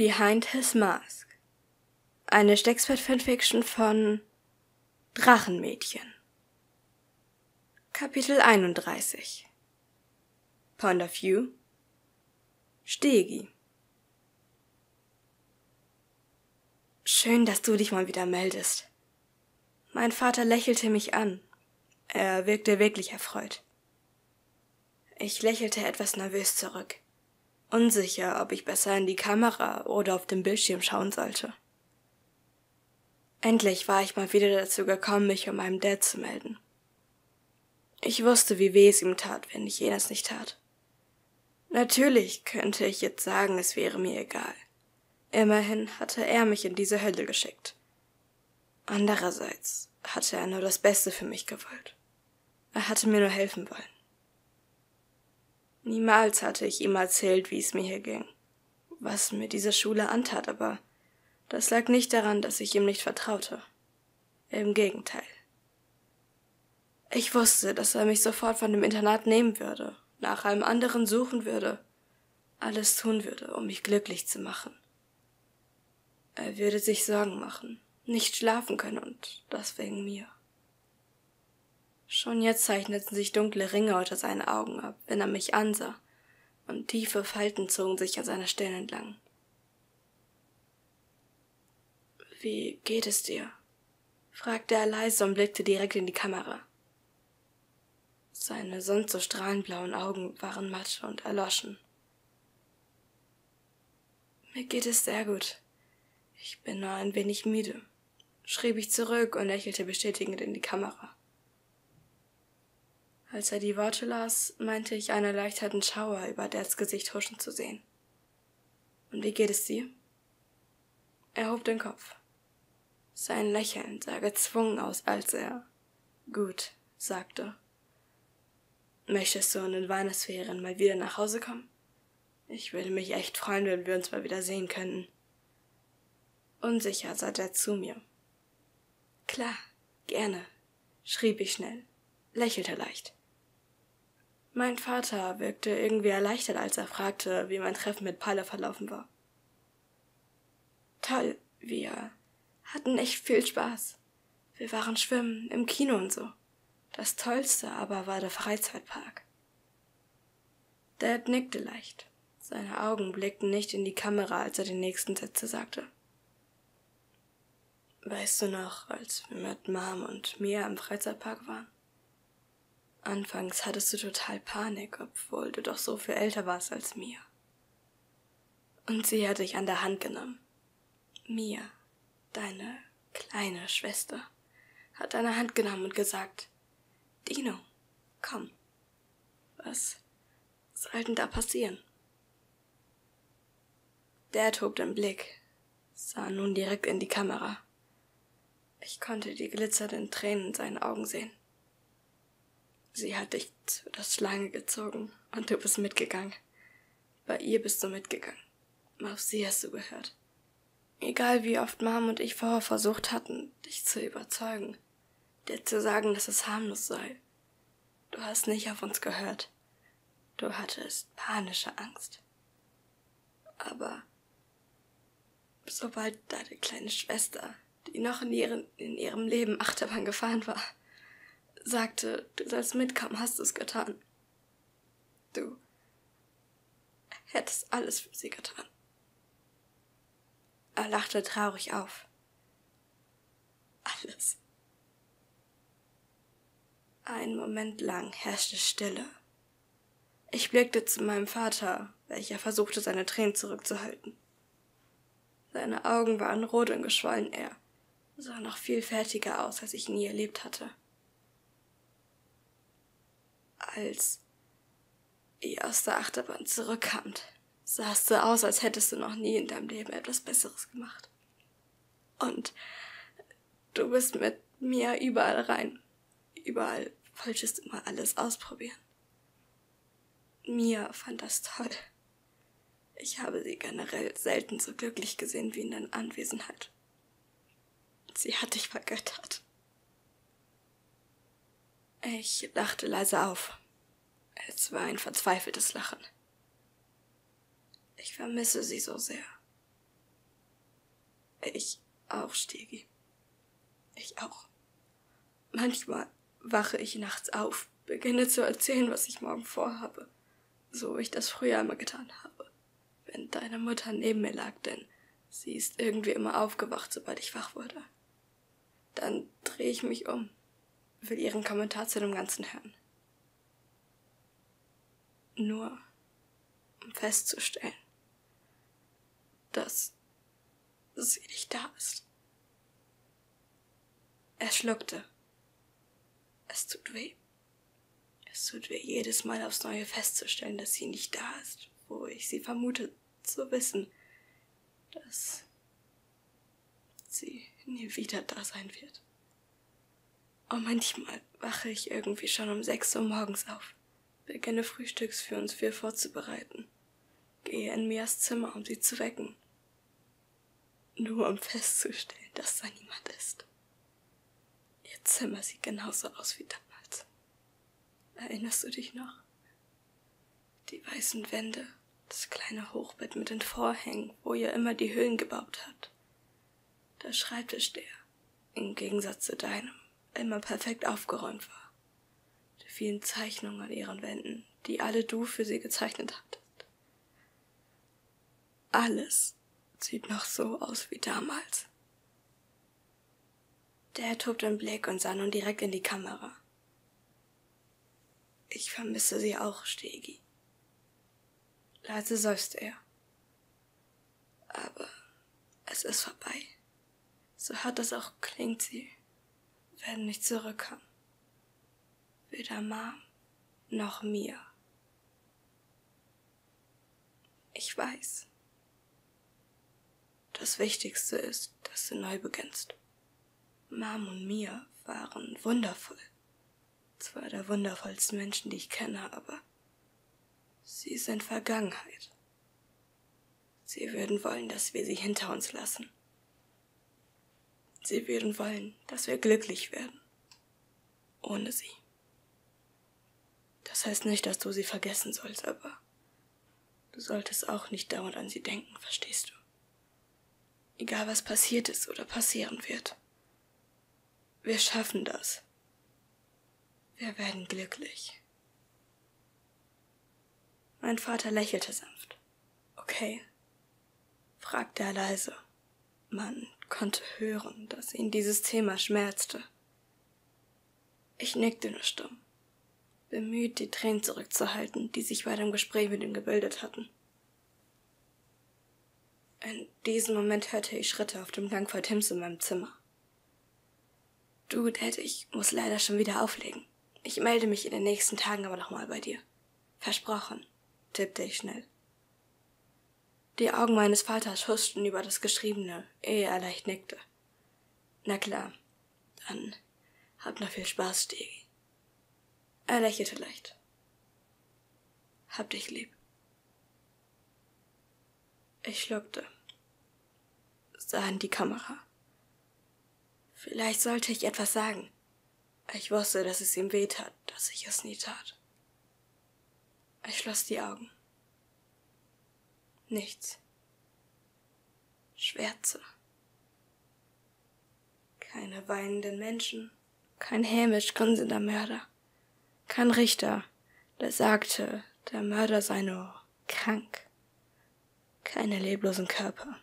Behind His Mask. Eine Shakespeare-Fanfiction von Drachenmädchen. Kapitel 31. Point of View. Stegi. Schön, dass du dich mal wieder meldest. Mein Vater lächelte mich an. Er wirkte wirklich erfreut. Ich lächelte etwas nervös zurück, unsicher, ob ich besser in die Kamera oder auf dem Bildschirm schauen sollte. Endlich war ich mal wieder dazu gekommen, mich um meinem Dad zu melden. Ich wusste, wie weh es ihm tat, wenn ich jenes nicht tat. Natürlich könnte ich jetzt sagen, es wäre mir egal. Immerhin hatte er mich in diese Hölle geschickt. Andererseits hatte er nur das Beste für mich gewollt. Er hatte mir nur helfen wollen. Niemals hatte ich ihm erzählt, wie es mir hier ging, was mir diese Schule antat, aber das lag nicht daran, dass ich ihm nicht vertraute. Im Gegenteil. Ich wusste, dass er mich sofort von dem Internat nehmen würde, nach einem anderen suchen würde, alles tun würde, um mich glücklich zu machen. Er würde sich Sorgen machen, nicht schlafen können und das wegen mir. Schon jetzt zeichneten sich dunkle Ringe unter seinen Augen ab, wenn er mich ansah, und tiefe Falten zogen sich an seiner Stirn entlang. »Wie geht es dir?« fragte er leise und blickte direkt in die Kamera. Seine sonst so strahlenblauen Augen waren matt und erloschen. »Mir geht es sehr gut. Ich bin nur ein wenig müde«, schrieb ich zurück und lächelte bestätigend in die Kamera. Als er die Worte las, meinte ich, einen erleichterten Schauer über Dads Gesicht huschen zu sehen. »Und wie geht es dir?« Er hob den Kopf. Sein Lächeln sah gezwungen aus, als er »gut« sagte. »Möchtest du in den Weihnachtsferien mal wieder nach Hause kommen? Ich würde mich echt freuen, wenn wir uns mal wieder sehen könnten.« Unsicher sah Dad zu mir. »Klar, gerne«, schrieb ich schnell, lächelte leicht. Mein Vater wirkte irgendwie erleichtert, als er fragte, wie mein Treffen mit Palle verlaufen war. »Toll, wir hatten echt viel Spaß. Wir waren schwimmen, im Kino und so. Das Tollste aber war der Freizeitpark.« Dad nickte leicht. Seine Augen blickten nicht in die Kamera, als er die nächsten Sätze sagte. »Weißt du noch, als wir mit Mom und Mia im Freizeitpark waren? Anfangs hattest du total Panik, obwohl du doch so viel älter warst als Mia. Und sie hat dich an der Hand genommen. Mia, deine kleine Schwester, hat deine Hand genommen und gesagt, »Dino, komm, was soll denn da passieren?« Dad hob den Blick, sah nun direkt in die Kamera. Ich konnte die glitzernden Tränen in seinen Augen sehen. »Sie hat dich zu der Schlange gezogen und du bist mitgegangen. Bei ihr bist du mitgegangen. Auf sie hast du gehört. Egal wie oft Mom und ich vorher versucht hatten, dich zu überzeugen, dir zu sagen, dass es harmlos sei. Du hast nicht auf uns gehört. Du hattest panische Angst. Aber sobald deine kleine Schwester, die noch in ihrem Leben Achterbahn gefahren war, sagte, du sollst mitkommen, hast du es getan. Du hättest alles für sie getan.« Er lachte traurig auf. »Alles.« Einen Moment lang herrschte Stille. Ich blickte zu meinem Vater, welcher versuchte, seine Tränen zurückzuhalten. Seine Augen waren rot und geschwollen, er sah noch viel fertiger aus, als ich ihn je erlebt hatte. »Als ihr aus der Achterbahn zurückkamt, sahst du aus, als hättest du noch nie in deinem Leben etwas Besseres gemacht. Und du bist mit mir überall rein. Überall wolltest du mal alles ausprobieren. Mia fand das toll. Ich habe sie generell selten so glücklich gesehen wie in deiner Anwesenheit. Sie hat dich vergöttert.« Ich lachte leise auf. Es war ein verzweifeltes Lachen. Ich vermisse sie so sehr. Ich auch, Stegi. Ich auch. Manchmal wache ich nachts auf, beginne zu erzählen, was ich morgen vorhabe, so wie ich das früher immer getan habe, wenn deine Mutter neben mir lag, denn sie ist irgendwie immer aufgewacht, sobald ich wach wurde. Dann drehe ich mich um, will ihren Kommentar zu dem Ganzen hören. Nur, um festzustellen, dass sie nicht da ist. Er schluckte. Es tut weh. Es tut weh, jedes Mal aufs Neue festzustellen, dass sie nicht da ist, wo ich sie vermute zu wissen, dass sie nie wieder da sein wird. Und manchmal wache ich irgendwie schon um 6 Uhr morgens auf, beginne Frühstücks für uns 4 vorzubereiten, gehe in Mias Zimmer, um sie zu wecken, nur um festzustellen, dass da niemand ist. Ihr Zimmer sieht genauso aus wie damals. Erinnerst du dich noch? Die weißen Wände, das kleine Hochbett mit den Vorhängen, wo ihr immer die Höhlen gebaut habt. Der Schreibtisch, der, im Gegensatz zu deinem, immer perfekt aufgeräumt war. Die vielen Zeichnungen an ihren Wänden, die alle du für sie gezeichnet hattest. Alles sieht noch so aus wie damals. Der erhob den Blick und sah nun direkt in die Kamera. Ich vermisse sie auch, Stegi. Leise seufzte er. Aber es ist vorbei. So hart es auch klingt, sie werden nicht zurückkommen. Weder Mom noch mir. Ich weiß. Das Wichtigste ist, dass du neu beginnst. Mom und Mia waren wundervoll. Zwei der wundervollsten Menschen, die ich kenne, aber sie sind Vergangenheit. Sie würden wollen, dass wir sie hinter uns lassen. Sie würden wollen, dass wir glücklich werden. Ohne sie. Das heißt nicht, dass du sie vergessen sollst, aber du solltest auch nicht dauernd an sie denken, verstehst du? Egal was passiert ist oder passieren wird. Wir schaffen das. Wir werden glücklich. Mein Vater lächelte sanft. Okay, fragte er leise. Man konnte hören, dass ihn dieses Thema schmerzte. Ich nickte nur stumm, bemüht, die Tränen zurückzuhalten, die sich bei dem Gespräch mit ihm gebildet hatten. In diesem Moment hörte ich Schritte auf dem Gang vor Tims in meinem Zimmer. Du, Dad, ich muss leider schon wieder auflegen. Ich melde mich in den nächsten Tagen aber nochmal bei dir. Versprochen, tippte ich schnell. Die Augen meines Vaters huschten über das Geschriebene, ehe er leicht nickte. Na klar, dann hab noch viel Spaß, Stegi. Er lächelte leicht. Hab dich lieb. Ich schluckte, sah in die Kamera. Vielleicht sollte ich etwas sagen. Ich wusste, dass es ihm wehtat, dass ich es nie tat. Ich schloss die Augen. Nichts. Schwärze. Keine weinenden Menschen, kein hämisch grinsender Mörder, kein Richter, der sagte, der Mörder sei nur krank. Keine leblosen Körper.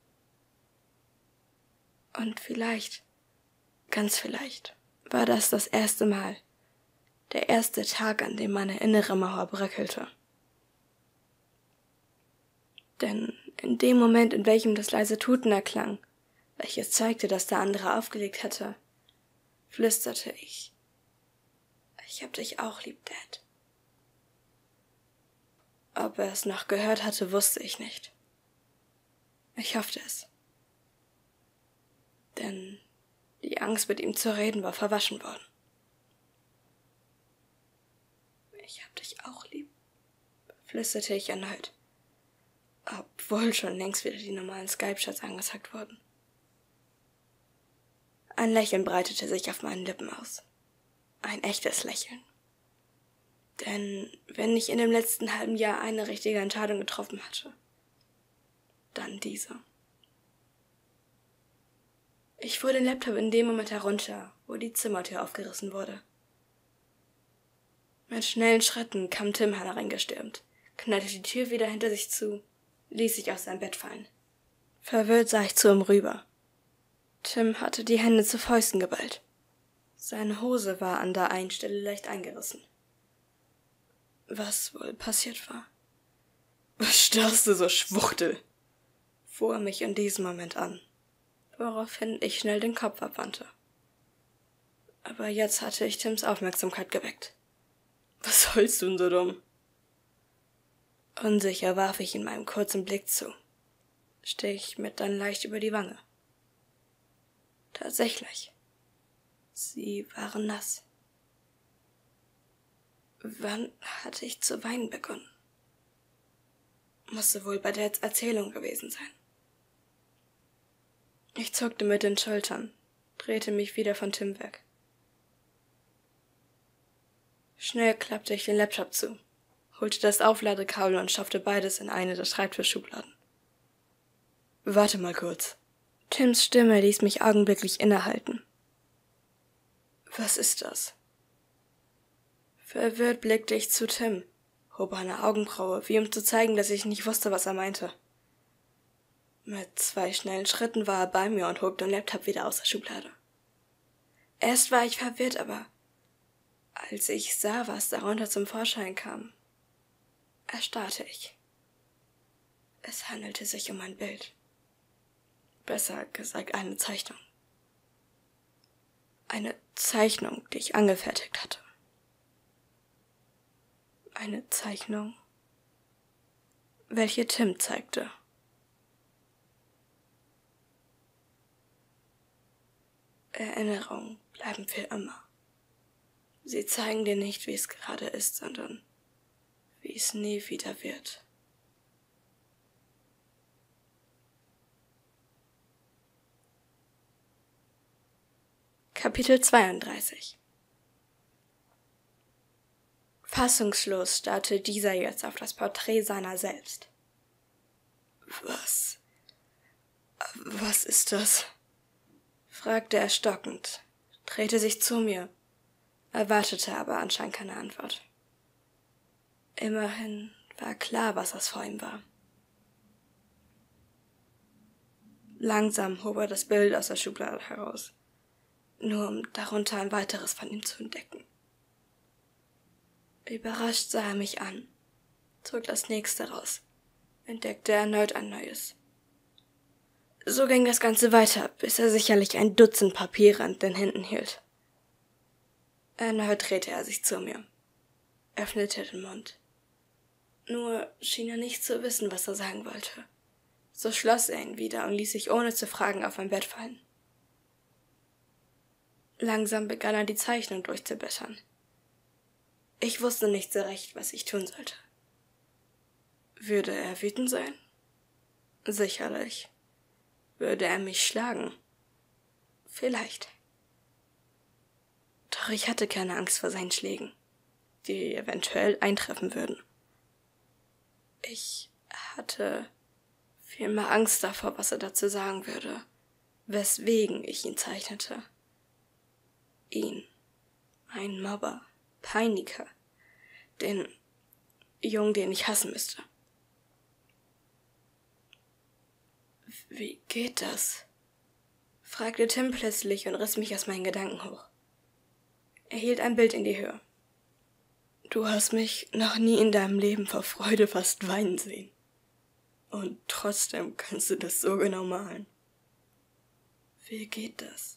Und vielleicht, ganz vielleicht, war das erste Mal, der erste Tag, an dem meine innere Mauer bröckelte. Denn in dem Moment, in welchem das leise Tuten erklang, welches zeigte, dass der andere aufgelegt hatte, flüsterte ich. Ich hab dich auch lieb, Dad. Ob er es noch gehört hatte, wusste ich nicht. Ich hoffte es. Denn die Angst, mit ihm zu reden, war verwaschen worden. Ich hab dich auch lieb, flüsterte ich erneut, obwohl schon längst wieder die normalen Skype-Chats angesagt wurden. Ein Lächeln breitete sich auf meinen Lippen aus. Ein echtes Lächeln. Denn wenn ich in dem letzten halben Jahr eine richtige Entscheidung getroffen hatte, dann diese. Ich fuhr den Laptop in dem Moment herunter, wo die Zimmertür aufgerissen wurde. Mit schnellen Schritten kam Tim hereingestürmt, knallte die Tür wieder hinter sich zu, ließ sich aus seinem Bett fallen. Verwirrt sah ich zu ihm rüber. Tim hatte die Hände zu Fäusten geballt. Seine Hose war an der einen Stelle leicht eingerissen. Was wohl passiert war? »Was starrst du so, Schwuchtel?« fuhr er mich in diesem Moment an, woraufhin ich schnell den Kopf abwandte. Aber jetzt hatte ich Tims Aufmerksamkeit geweckt. »Was heulst du denn so dumm?« Unsicher warf ich ihm einen kurzen Blick zu, stich mir dann leicht über die Wange. Tatsächlich, sie waren nass. Wann hatte ich zu weinen begonnen? Musste wohl bei der Erzählung gewesen sein. Ich zuckte mit den Schultern, drehte mich wieder von Tim weg. Schnell klappte ich den Laptop zu, holte das Aufladekabel und schaffte beides in eine der Schreibtischschubladen. »Warte mal kurz.« Tims Stimme ließ mich augenblicklich innehalten. »Was ist das?« Verwirrt blickte ich zu Tim, hob eine Augenbraue, wie um zu zeigen, dass ich nicht wusste, was er meinte. Mit 2 schnellen Schritten war er bei mir und hob den Laptop wieder aus der Schublade. Erst war ich verwirrt, aber als ich sah, was darunter zum Vorschein kam, erstarrte ich. Es handelte sich um ein Bild. Besser gesagt, eine Zeichnung. Eine Zeichnung, die ich angefertigt hatte. Eine Zeichnung, welche Tim zeigte. Erinnerungen bleiben für immer. Sie zeigen dir nicht, wie es gerade ist, sondern wie es nie wieder wird. Kapitel 32. Fassungslos starrte dieser jetzt auf das Porträt seiner selbst. Was ist das?« fragte er stockend, drehte sich zu mir, erwartete aber anscheinend keine Antwort. Immerhin war klar, was das vor ihm war. Langsam hob er das Bild aus der Schublade heraus, nur um darunter ein weiteres von ihm zu entdecken. Überrascht sah er mich an, zog das nächste raus, entdeckte erneut ein neues. So ging das Ganze weiter, bis er sicherlich ein Dutzend Papiere in den Händen hielt. Erneut drehte er sich zu mir, öffnete den Mund. Nur schien er nicht zu wissen, was er sagen wollte. So schloss er ihn wieder und ließ sich ohne zu fragen auf mein Bett fallen. Langsam begann er die Zeichnung durchzublättern. Ich wusste nicht so recht, was ich tun sollte. Würde er wütend sein? Sicherlich. Würde er mich schlagen? Vielleicht. Doch ich hatte keine Angst vor seinen Schlägen, die eventuell eintreffen würden. Ich hatte vielmehr Angst davor, was er dazu sagen würde, weswegen ich ihn zeichnete. Ihn, einen Mobber, Peiniger, den Jungen, den ich hassen müsste. »Wie geht das?« fragte Tim plötzlich und riss mich aus meinen Gedanken hoch. Er hielt ein Bild in die Höhe. »Du hast mich noch nie in deinem Leben vor Freude fast weinen sehen. Und trotzdem kannst du das so genau malen. Wie geht das?«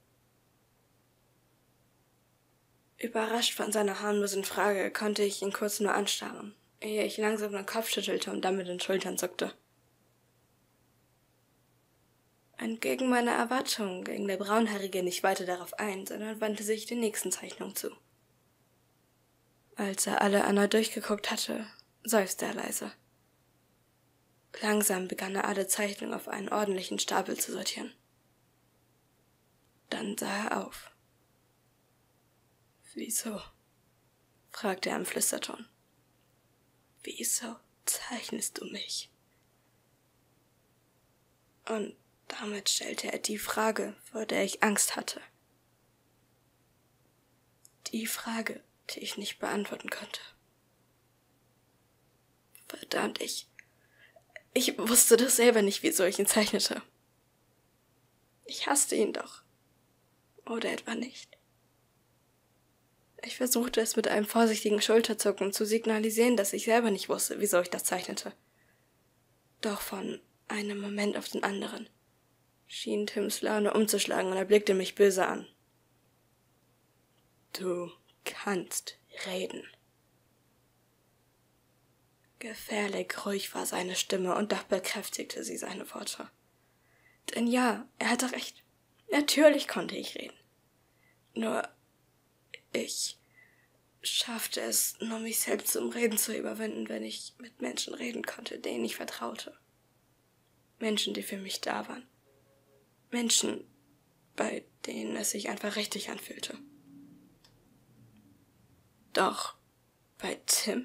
Überrascht von seiner harmlosen Frage konnte ich ihn kurz nur anstarren, ehe ich langsam den Kopf schüttelte und dann mit den Schultern zuckte. Entgegen meiner Erwartungen ging der Braunhaarige nicht weiter darauf ein, sondern wandte sich der nächsten Zeichnung zu. Als er alle erneut durchgeguckt hatte, seufzte er leise. Langsam begann er alle Zeichnungen auf einen ordentlichen Stapel zu sortieren. Dann sah er auf. »Wieso?« fragte er im Flüsterton. »Wieso zeichnest du mich?« Und Damit stellte er die Frage, vor der ich Angst hatte. Die Frage, die ich nicht beantworten konnte. Verdammt, ich wusste doch selber nicht, wieso ich ihn zeichnete. Ich hasste ihn doch. Oder etwa nicht? Ich versuchte es mit einem vorsichtigen Schulterzucken zu signalisieren, dass ich selber nicht wusste, wieso ich das zeichnete. Doch von einem Moment auf den anderen schien Tims Laune umzuschlagen und er blickte mich böse an. Du kannst reden. Gefährlich ruhig war seine Stimme und doch bekräftigte sie seine Worte. Denn ja, er hatte recht. Natürlich konnte ich reden. Nur ich schaffte es, nur mich selbst zum Reden zu überwinden, wenn ich mit Menschen reden konnte, denen ich vertraute. Menschen, die für mich da waren. Menschen, bei denen es sich einfach richtig anfühlte. Doch bei Tim?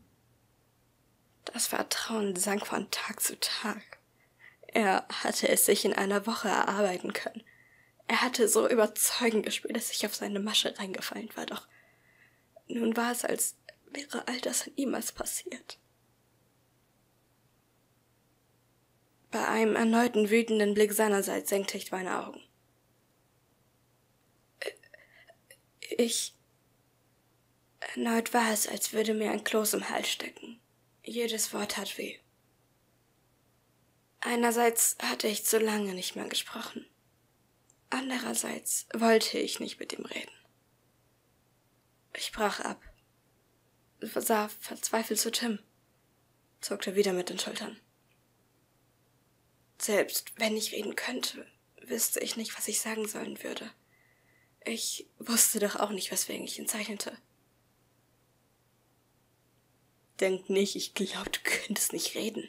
Das Vertrauen sank von Tag zu Tag. Er hatte es sich in einer Woche erarbeiten können. Er hatte so überzeugend gespielt, dass ich auf seine Masche reingefallen war, doch nun war es, als wäre all das niemals passiert. Bei einem erneuten wütenden Blick seinerseits senkte ich meine Augen. Erneut war es, als würde mir ein Kloß im Hals stecken. Jedes Wort tat weh. Einerseits hatte ich zu lange nicht mehr gesprochen. Andererseits wollte ich nicht mit ihm reden. Ich brach ab, sah verzweifelt zu Tim, zuckte wieder mit den Schultern. Selbst wenn ich reden könnte, wüsste ich nicht, was ich sagen sollen würde. Ich wusste doch auch nicht, weswegen ich ihn zeichnete. Denk nicht, ich glaub, du könntest nicht reden.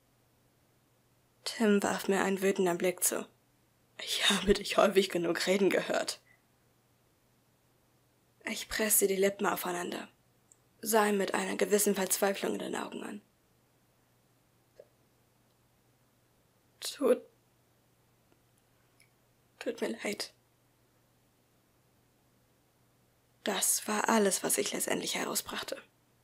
Tim warf mir einen wütenden Blick zu. Ich habe dich häufig genug reden gehört. Ich presste die Lippen aufeinander, sah ihn mit einer gewissen Verzweiflung in den Augen an. Tut mir leid. Das war alles, was ich letztendlich herausbrachte.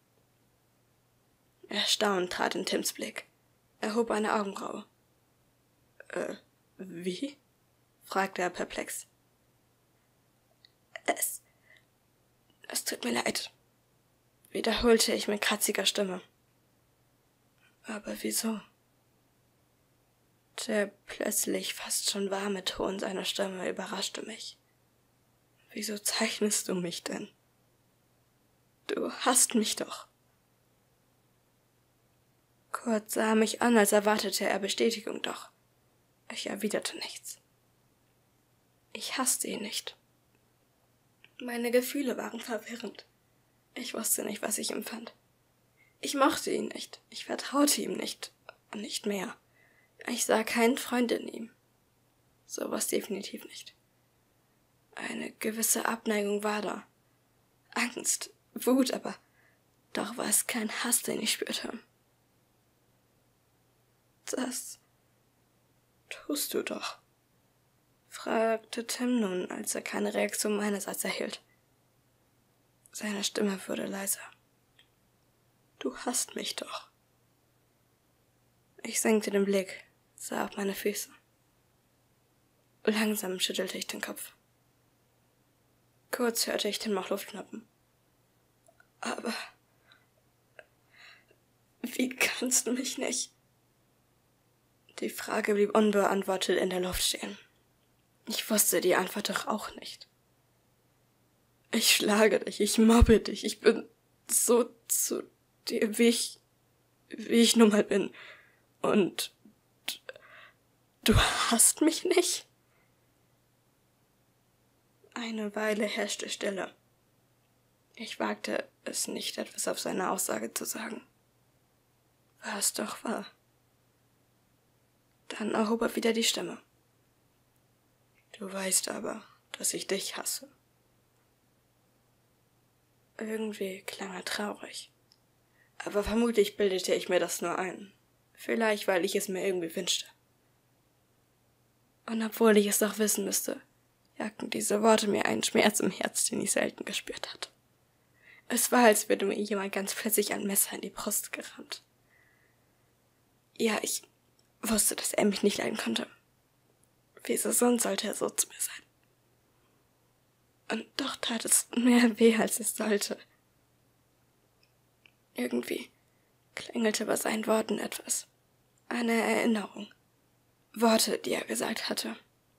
Erstaunt trat in Tims Blick. Er hob eine Augenbraue. Wie? Fragte er perplex. Es tut mir leid, wiederholte ich mit kratziger Stimme. Aber wieso? Der plötzlich fast schon warme Ton seiner Stimme überraschte mich. Wieso zeichnest du mich denn? Du hasst mich doch. Kurt sah mich an, als erwartete er Bestätigung, doch ich erwiderte nichts. Ich hasste ihn nicht. Meine Gefühle waren verwirrend. Ich wusste nicht, was ich empfand. Ich mochte ihn nicht, ich vertraute ihm nicht, und nicht mehr. Ich sah keinen Freund in ihm. Sowas definitiv nicht. Eine gewisse Abneigung war da. Angst, Wut, aber doch war es kein Hass, den ich spürte. Das tust du doch, fragte Tim nun, als er keine Reaktion meinerseits erhielt. Seine Stimme wurde leiser. Du hasst mich doch. Ich senkte den Blick, sah auf meine Füße. Langsam schüttelte ich den Kopf. Kurz hörte ich Tim noch Luft schnappen. Aber wie kannst du mich nicht? Die Frage blieb unbeantwortet in der Luft stehen. Ich wusste die Antwort doch auch nicht. Ich schlage dich, ich mobbe dich, ich bin so zu dir, wie ich nun mal bin. Und du hasst mich nicht? Eine Weile herrschte Stille. Ich wagte es nicht, etwas auf seine Aussage zu sagen. War es doch wahr. Dann erhob er wieder die Stimme. Du weißt aber, dass ich dich hasse. Irgendwie klang er traurig. Aber vermutlich bildete ich mir das nur ein. Vielleicht, weil ich es mir irgendwie wünschte. Und obwohl ich es doch wissen müsste, jagten diese Worte mir einen Schmerz im Herz, den ich selten gespürt hatte. Es war, als würde mir jemand ganz plötzlich ein Messer in die Brust gerammt. Ja, ich wusste, dass er mich nicht leiden konnte. Wieso sonst sollte er so zu mir sein? Und doch tat es mehr weh, als es sollte. Irgendwie klingelte bei seinen Worten etwas. Eine Erinnerung. Worte, die er gesagt hatte.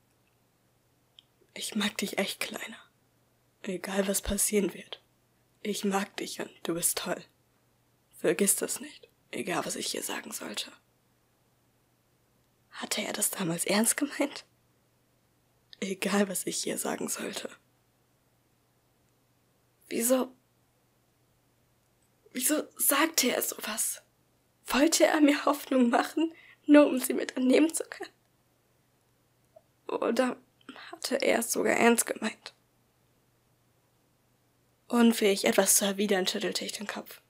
Ich mag dich echt, Kleiner. Egal, was passieren wird. Ich mag dich und du bist toll. Vergiss das nicht, egal, was ich hier sagen sollte. Hatte er das damals ernst gemeint? Egal, was ich hier sagen sollte. Wieso sagte er sowas? Wollte er mir Hoffnung machen, nur um sie mit annehmen zu können? Oder hatte er es sogar ernst gemeint? Unfähig, etwas zu erwidern, schüttelte ich den Kopf.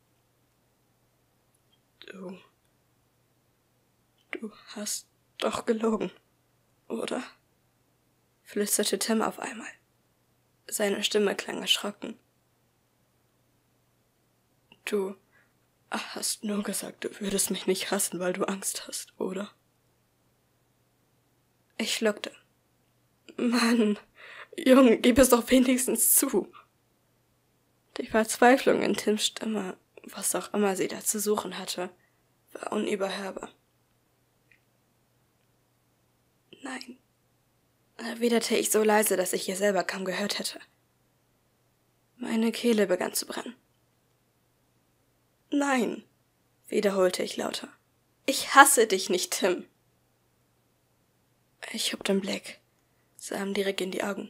Du hast doch gelogen, oder? Flüsterte Tim auf einmal. Seine Stimme klang erschrocken. Du hast nur gesagt, du würdest mich nicht hassen, weil du Angst hast, oder? Ich schluckte. Mann, Junge, gib es doch wenigstens zu. Die Verzweiflung in Tims Stimme, was auch immer sie da zu suchen hatte, war unüberhörbar. Nein, erwiderte ich so leise, dass ich ihr selber kaum gehört hätte. Meine Kehle begann zu brennen. Nein, wiederholte ich lauter. Ich hasse dich nicht, Tim. Ich hob den Blick, sah ihm direkt in die Augen.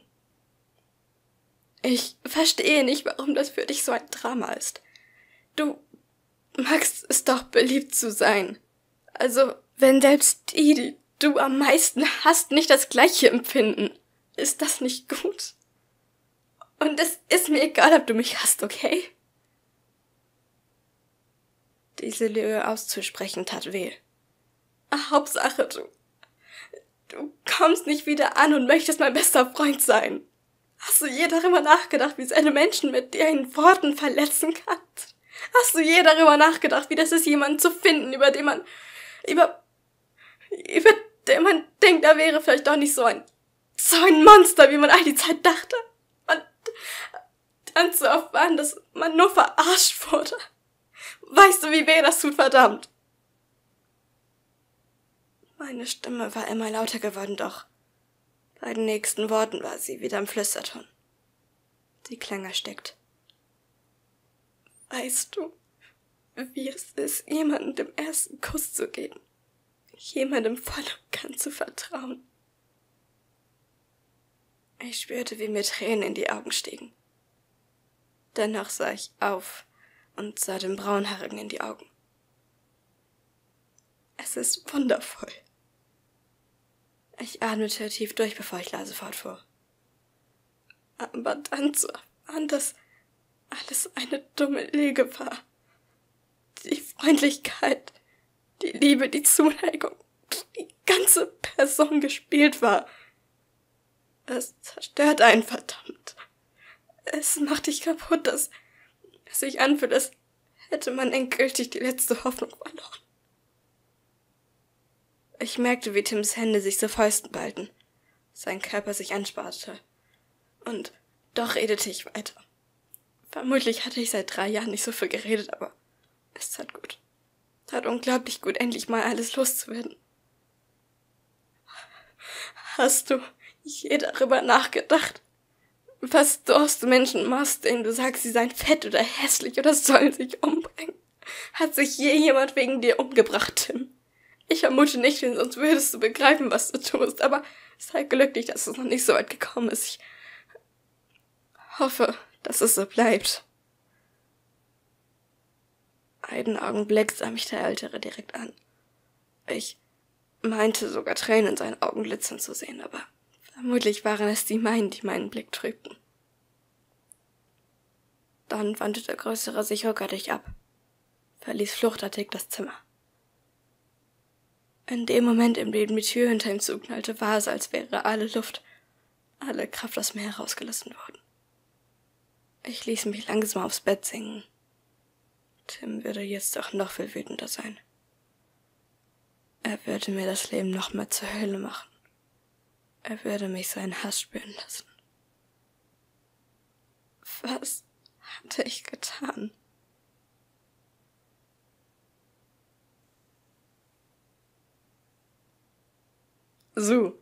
Ich verstehe nicht, warum das für dich so ein Drama ist. Du magst es doch, beliebt zu sein. Also, wenn selbst die du am meisten hasst, nicht das Gleiche empfinden, ist das nicht gut? Und es ist mir egal, ob du mich hasst, okay? Diese Lüge auszusprechen tat weh. Hauptsache, du kommst nicht wieder an und möchtest mein bester Freund sein. Hast du je darüber nachgedacht, wie es einen Menschen mit deinen Worten verletzen kann? Hast du je darüber nachgedacht, wie das ist, jemanden zu finden, über den man denkt, er wäre vielleicht doch nicht so ein Monster, wie man all die Zeit dachte? Und dann zu erfahren, dass man nur verarscht wurde. Weißt du, wie weh das tut, verdammt? Meine Stimme war immer lauter geworden, doch bei den nächsten Worten war sie wieder im Flüsterton. Sie klang erstickt. Weißt du, wie es ist, jemandem den ersten Kuss zu geben? Jemandem voll und ganz zu vertrauen? Ich spürte, wie mir Tränen in die Augen stiegen. Dennoch sah ich auf und sah dem Braunhaarigen in die Augen. Es ist wundervoll. Ich atmete tief durch, bevor ich leise fortfuhr. Aber dann zu erfahren, dass alles eine dumme Lüge war. Die Freundlichkeit, die Liebe, die Zuneigung, die ganze Person gespielt war. Es zerstört einen, verdammt. Es macht dich kaputt, dass es sich anfühlt, als hätte man endgültig die letzte Hoffnung verloren. Ich merkte, wie Tims Hände sich zu Fäusten ballten, sein Körper sich anspannte. Und doch redete ich weiter. Vermutlich hatte ich seit 3 Jahren nicht so viel geredet, aber es tat gut. Tat unglaublich gut, endlich mal alles loszuwerden. Hast du je darüber nachgedacht, was du aus Menschen machst, denen du sagst, sie seien fett oder hässlich oder sollen sich umbringen? Hat sich je jemand wegen dir umgebracht, Tim? Ich vermute nicht, denn sonst würdest du begreifen, was du tust, aber sei glücklich, dass es noch nicht so weit gekommen ist. Ich hoffe, dass es so bleibt. Einen Augenblick sah mich der Ältere direkt an. Ich meinte sogar Tränen in seinen Augen glitzern zu sehen, aber vermutlich waren es die meinen, die meinen Blick trübten. Dann wandte der Größere sich ruckartig ab, verließ fluchtartig das Zimmer. In dem Moment, in dem die Tür hinter ihm zuknallte, war es, als wäre alle Luft, alle Kraft aus mir herausgelassen worden. Ich ließ mich langsam aufs Bett sinken. Tim würde jetzt doch noch viel wütender sein. Er würde mir das Leben noch mehr zur Hölle machen. Er würde mich seinen Hass spüren lassen. Was hatte ich getan? So,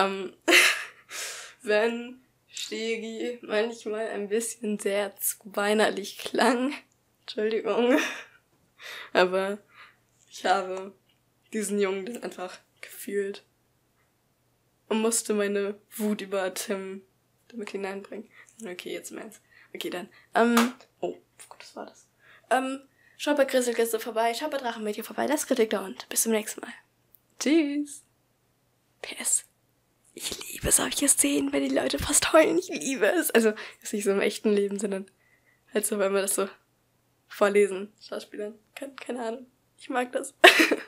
wenn Stegi manchmal ein bisschen sehr zu weinerlich klang, Entschuldigung, aber ich habe diesen Jungen dann einfach gefühlt und musste meine Wut über Tim damit hineinbringen. Okay, jetzt im Ernst. Okay, dann. Oh Gott, was war das? Schaut bei Grisselgäste vorbei, schaut bei Drachenmädchen vorbei, lasst Kritik da und bis zum nächsten Mal. Tschüss. PS. Ich liebe solche Szenen, wenn die Leute fast heulen. Ich liebe es. Also, ist nicht so im echten Leben, sondern halt so, wenn wir das so vorlesen, Schauspielern. Keine Ahnung. Ich mag das.